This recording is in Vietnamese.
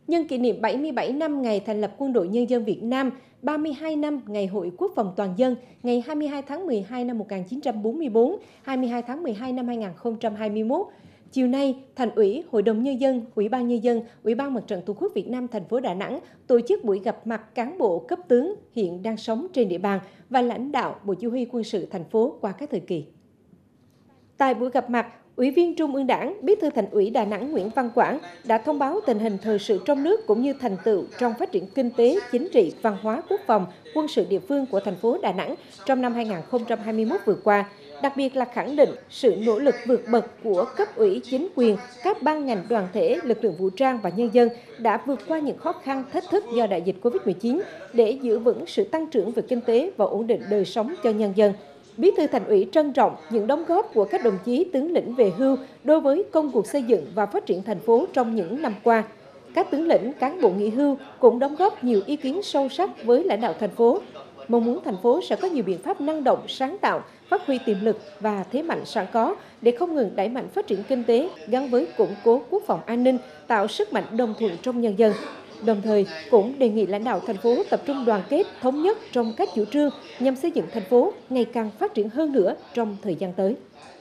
nhân kỷ niệm 77 năm ngày thành lập Quân đội Nhân dân Việt Nam, 32 năm ngày Hội Quốc phòng Toàn dân, ngày 22 tháng 12 năm 1944, 22 tháng 12 năm 2021. Chiều nay, Thành ủy, Hội đồng Nhân dân, Ủy ban Nhân dân, Ủy ban Mặt trận Tổ quốc Việt Nam thành phố Đà Nẵng tổ chức buổi gặp mặt cán bộ cấp tướng hiện đang sống trên địa bàn và lãnh đạo Bộ Chỉ huy Quân sự thành phố qua các thời kỳ. Tại buổi gặp mặt, Ủy viên Trung ương Đảng, Bí thư Thành ủy Đà Nẵng Nguyễn Văn Quảng đã thông báo tình hình thời sự trong nước cũng như thành tựu trong phát triển kinh tế, chính trị, văn hóa, quốc phòng, quân sự địa phương của thành phố Đà Nẵng trong năm 2021 vừa qua. Đặc biệt là khẳng định sự nỗ lực vượt bậc của cấp ủy chính quyền, các ban ngành đoàn thể, lực lượng vũ trang và nhân dân đã vượt qua những khó khăn, thách thức do đại dịch Covid-19 để giữ vững sự tăng trưởng về kinh tế và ổn định đời sống cho nhân dân. Bí thư Thành ủy trân trọng những đóng góp của các đồng chí tướng lĩnh về hưu đối với công cuộc xây dựng và phát triển thành phố trong những năm qua. Các tướng lĩnh, cán bộ nghỉ hưu cũng đóng góp nhiều ý kiến sâu sắc với lãnh đạo thành phố. Mong muốn thành phố sẽ có nhiều biện pháp năng động, sáng tạo, phát huy tiềm lực và thế mạnh sẵn có để không ngừng đẩy mạnh phát triển kinh tế gắn với củng cố quốc phòng an ninh, tạo sức mạnh đồng thuận trong nhân dân. Đồng thời, cũng đề nghị lãnh đạo thành phố tập trung đoàn kết, thống nhất trong các chủ trương nhằm xây dựng thành phố ngày càng phát triển hơn nữa trong thời gian tới.